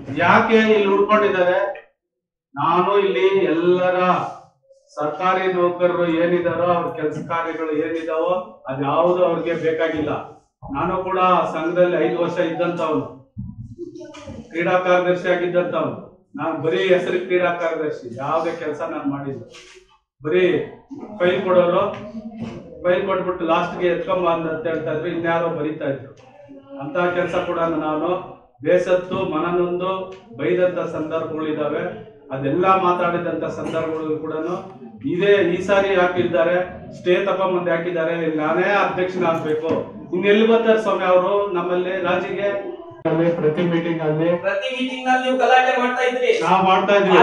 ಯಾಕೆ ಇಲ್ಲಿ ಉಳ್ಕೊಂಡಿದ್ದಾರೆ? ನಾನು ಇಲ್ಲಿ ಎಲ್ಲರ ಸರ್ಕಾರಿ ನೌಕರರು ಏನಿದಾರೋ ಅವ್ರ ಕೆಲಸ ಕಾರ್ಯಗಳು ಏನಿದಾವೋ ಅದ್ಯಾವುದು ಅವ್ರಿಗೆ ಬೇಕಾಗಿಲ್ಲ. ನಾನು ಕೂಡ ಸಂಘದಲ್ಲಿ 5 ವರ್ಷ ಇದ್ದಂತವನು, ಕ್ರೀಡಾ ಕಾರ್ಯದರ್ಶಿ ಆಗಿದ್ದಂತವನು. ನಾನು ಬರೀ ಹೆಸರು ಕ್ರೀಡಾ ಕಾರ್ಯದರ್ಶಿ, ಯಾವುದೇ ಕೆಲಸ ನಾನು ಮಾಡಿಲ್ಲ. ಬರೀ ಫೈಲ್ ಕೊಡೋರು, ಫೈಲ್ ಕೊಟ್ಬಿಟ್ಟು ಲಾಸ್ಟ್ಗೆ ಎತ್ಕೊಂಬ ಅಂತ ಹೇಳ್ತಾ ಇದ್ರು, ಇನ್ಯಾರೋ ಬರೀತಾ ಇದ್ರು. ಅಂತ ಕೆಲಸ ಕೂಡ ನಾನು ಬೇಸತ್ತು ಮನನೊಂದು ಬೈದಂತ ಸಂದರ್ಭಗಳಿದಾವೆ. ಅದೆಲ್ಲ ಮಾತಾಡಿದಂತ ಸಂದರ್ಭಗಳು ಕೂಡ ಇದೇ ಈ ಸಾರಿ ಹಾಕಿದ್ದಾರೆ. ಸ್ಟೇ ತಗೊಂಬಂದು ಹಾಕಿದ್ದಾರೆ. ನಾನೇ ಅಧ್ಯಕ್ಷನಾಗ್ಬೇಕು. ಇನ್ನೆಲ್ಲಿ ಬರ್ತಾರೆ ಸ್ವಾಮಿ ಅವರು ನಮ್ಮಲ್ಲಿ ರಾಜಿಗೆ? ಪ್ರತಿ ಮೀಟಿಂಗ್ ಅಲ್ಲಿ ನೀವು ಗಲಾಟೆ ಮಾಡ್ತಾ ಇದ್ರಿ, ನಾವು ಮಾಡ್ತಾ ಇದ್ವಿ.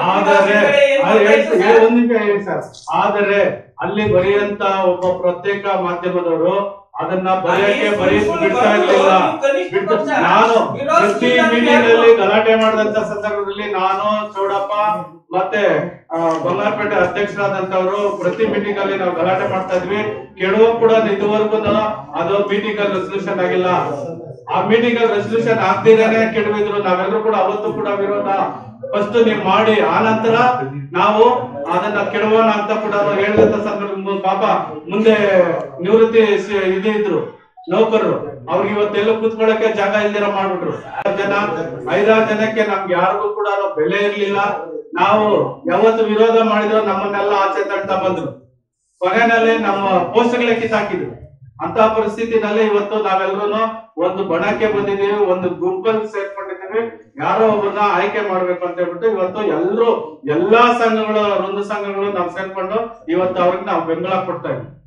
ಆದರೆ ಅಲ್ಲಿ ಬರೆಯಂತ ಒಬ್ಬ ಪ್ರತ್ಯೇಕ ಮಾಧ್ಯಮದವರು ಅದನ್ನ ಬರೆಯಕ್ಕೆ ಬಿಡ್ತಾ ಇರ್ಲಿಲ್ಲ. ನಾನು ಪ್ರತಿ ಮೀಟಿಂಗ್ ಅಲ್ಲಿ ಗಲಾಟೆ ಮಾಡಿದಂತ ಸಂದರ್ಭದಲ್ಲಿ ನಾನು, ಚೌಡಪ್ಪ ಮತ್ತೆ ಬಂಗಾರಪೇಟೆ ಅಧ್ಯಕ್ಷರಾದಂತವ್ರು ಪ್ರತಿ ಮೀಟಿಂಗ್ ಅಲ್ಲಿ ನಾವು ಗಲಾಟೆ ಮಾಡ್ತಾ ಇದ್ವಿ. ಕೆಡುವ ಕೂಡ ಇದುವರೆಗೂ ಅದು ಮೀಟಿಂಗ್ ಅಲ್ಲಿ ರೆಸಲ್ಯೂಷನ್ ಆಗಿಲ್ಲ. ಆ ಮೀಟಿಂಗ್ ಅಲ್ಲಿ ರೆಸಲ್ಯೂಷನ್ ಆಗ್ತಿದ್ದೇನೆ ಕೆಡವಿದ್ರು. ನಾವೆಲ್ಲರೂ ಕೂಡ ಅವತ್ತು ಕೂಡ ವಿರೋಧ. ಫಸ್ಟ್ ನೀವು ಮಾಡಿ, ಆ ನಂತರ ನಾವು ಅದನ್ನ ಕೆಡವೋಣ ಅಂತ ಕೂಡ ಹೇಳಿದಂತ ಸಂದರ್ಭ. ಪಾಪ ಮುಂದೆ ನಿವೃತ್ತಿ ಇದ್ರು ನೌಕರರು, ಅವ್ರಿಗೆ ಇವತ್ತೆಲ್ಲ ಕೂತ್ಕೊಳ್ಳಕ್ಕೆ ಜಾಗ ಇಲ್ದಿರ ಮಾಡ್ಬಿಟ್ರು. 5-6 ಜನಕ್ಕೆ ನಮ್ಗೆ ಯಾರಿಗೂ ಕೂಡ ಬೆಲೆ ಇರ್ಲಿಲ್ಲ. ನಾವು ಯಾವತ್ತು ವಿರೋಧ ಮಾಡಿದ್ರು ನಮ್ಮನ್ನೆಲ್ಲ ಆಚೆ ತಳ್ತಾ ಬಂದ್ರು. ಕೊನೆಯಲ್ಲಿ ನಮ್ಮ ಪೋಸ್ಟ್ಗಳೇ ಕಿತ್ತಾಕಿದ್ರು. ಅಂತ ಪರಿಸ್ಥಿತಿನಲ್ಲಿ ಇವತ್ತು ನಾವೆಲ್ಲರೂ ಒಂದು ಬಣಕ್ಕೆ ಬಂದಿದ್ದೀವಿ, ಒಂದು ಗುಂಪಲ್ಲಿ ಸೇರ್ಕೊಂಡಿದ್ದೀವಿ. ಯಾರೋ ಒಬ್ಬರನ್ನ ಆಯ್ಕೆ ಮಾಡ್ಬೇಕು ಅಂತ ಹೇಳ್ಬಿಟ್ಟು ಇವತ್ತು ಎಲ್ಲಾ ಸಂಘಗಳು, ವೃಂದ ಸಂಘಗಳು ನಾವು ಸೇರ್ಕೊಂಡು ಇವತ್ತು ಅವ್ರಿಗೆ ನಾವು ಬೆಂಬಲ ಕೊಡ್ತಾ ಇದ್ವಿ.